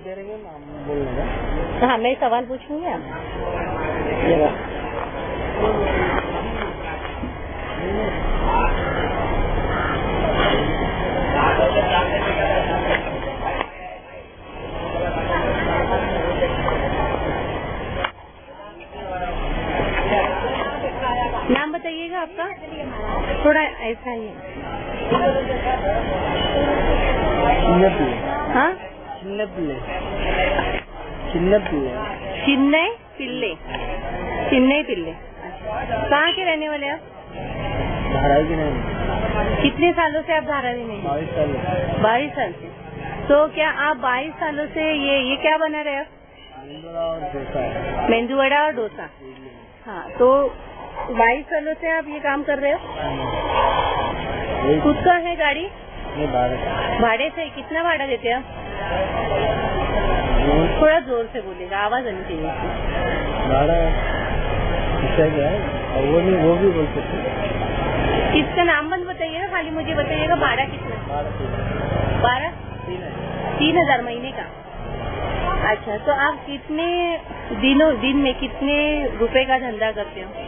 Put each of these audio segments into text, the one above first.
दे रहे हैं नाम बोलने का। हाँ, मैं सवाल पूछूंगी आप। नाम बताइएगा आपका, थोड़ा ऐसा ही है। हाँ, चिन्नई पिल्ले। चिन्नई पिल्ले, कहाँ के रहने वाले आप? धारावी के नहीं। कितने सालों से आप धारावी में? 22 साल। 22 साल से। तो क्या आप 22 सालों से ये क्या बना रहे आप? मेंदू वड़ा और डोसा। हाँ, तो 22 सालों से आप ये काम कर रहे हो? खुद का है गाड़ी? भाड़े से। कितना भाड़ा देते हैं आप? थोड़ा जोर से बोलिएगा, आवाज आनी चाहिए। भाड़ा क्या है वो भी बोल सकते। इसका नाम बंद बताइएगा, खाली मुझे बताइएगा भाड़ा कितना? 12? 3,000 महीने का। अच्छा, तो आप कितने दिन में कितने रुपए का धंधा करते हो?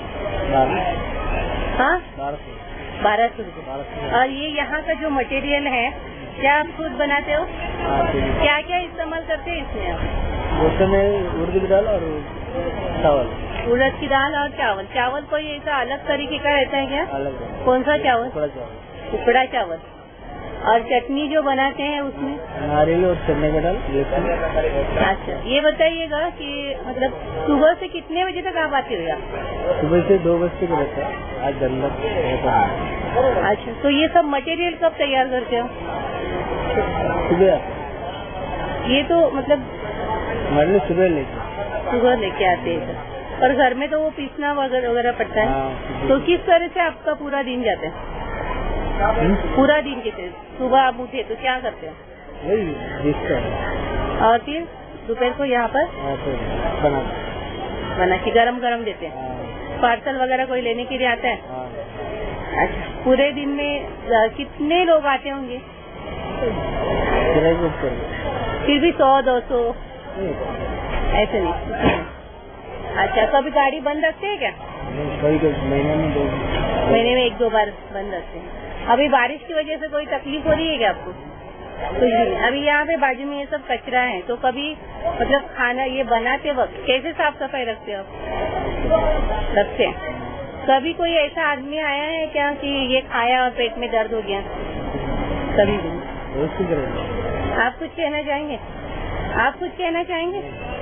1200 रुपये। और ये यहाँ का जो मटेरियल है, क्या आप खुद बनाते हो? क्या क्या इस्तेमाल करते हैं इसमें आप? उसमें उड़द की दाल और चावल। उड़द की दाल और चावल। चावल कोई ऐसा अलग तरीके का रहता है क्या? अलग। कौन सा चावल? उखड़ा चावल। और चटनी जो बनाते हैं उसमें नारियल और चने का दाल। अच्छा, ये बताइएगा कि मतलब सुबह से कितने बजे तक आप आते हो? सुबह से 2 बजे तक रहता है। आज धंधा। अच्छा, तो ये सब मटेरियल कब तैयार करते हो? सुबह। ये तो मतलब सुबह लेके आते हैं। और घर में तो वो पीसना वगैरह पड़ता है। तो किस तरह से आपका पूरा दिन जाता है? पूरा दिन कैसे? सुबह आप उठे तो क्या करते हो? और फिर दोपहर को यहाँ पर बना के गरम देते हैं। पार्सल वगैरह कोई लेने के लिए आता है? अच्छा, पूरे दिन में कितने लोग आते होंगे? फिर भी 100-200 ऐसे नहीं? अच्छा, कभी गाड़ी बंद रखते हैं क्या? महीने में 1-2 बार बंद रखते हैं। अभी बारिश की वजह से कोई तकलीफ हो रही है क्या आपको? कुछ नहीं। अभी यहाँ पे बाजू में ये सब कचरा है, तो कभी मतलब खाना ये बनाते वक्त कैसे साफ सफाई रखते हो आप? रखते हैं। कभी कोई ऐसा आदमी आया है क्या कि ये खाया और पेट में दर्द हो गया? कभी भी। आप कुछ कहना चाहेंगे?